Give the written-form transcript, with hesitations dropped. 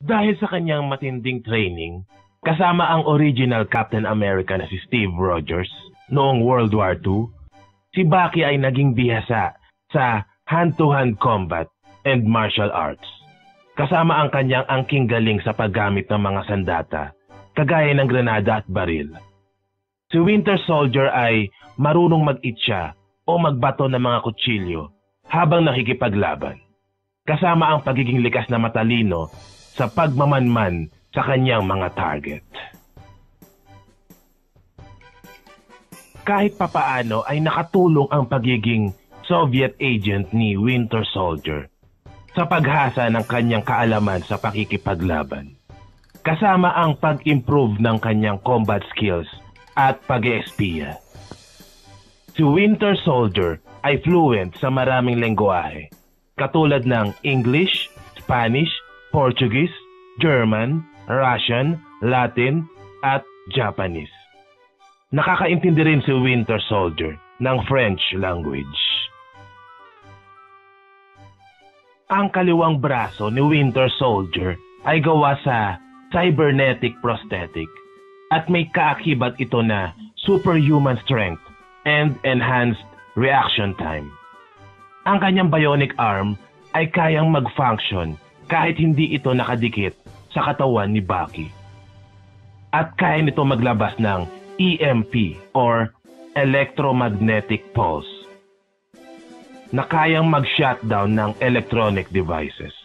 Dahil sa kanyang matinding training, kasama ang original Captain America na si Steve Rogers noong World War II, si Bucky ay naging bihasa sa hand-to-hand combat and martial arts. Kasama ang kanyang angking galing sa paggamit ng mga sandata, kagaya ng granada at baril. Si Winter Soldier ay marunong mag-itsa o magbato ng mga kutsilyo habang nakikipaglaban. Kasama ang pagiging likas na matalino sa pagmamanman sa kanyang mga target. Kahit papaano ay nakatulong ang pagiging Soviet agent ni Winter Soldier sa paghasa ng kanyang kaalaman sa pakikipaglaban. Kasama ang pag-improve ng kanyang combat skills at pag-espiya. Si Winter Soldier ay fluent sa maraming lengguwahe, katulad ng English, Spanish, Portuguese, German, Russian, Latin, at Japanese. Nakakaintindi rin si Winter Soldier ng French language. Ang kaliwang braso ni Winter Soldier ay gawa sa cybernetic prosthetic at may kaakibat ito na superhuman strength and enhanced reaction time. Ang kanyang bionic arm ay kayang mag-function kahit hindi ito nakadikit sa katawan ni Bucky. At kaya nito maglabas ng EMP or electromagnetic pulse na kayang mag-shutdown ng electronic devices.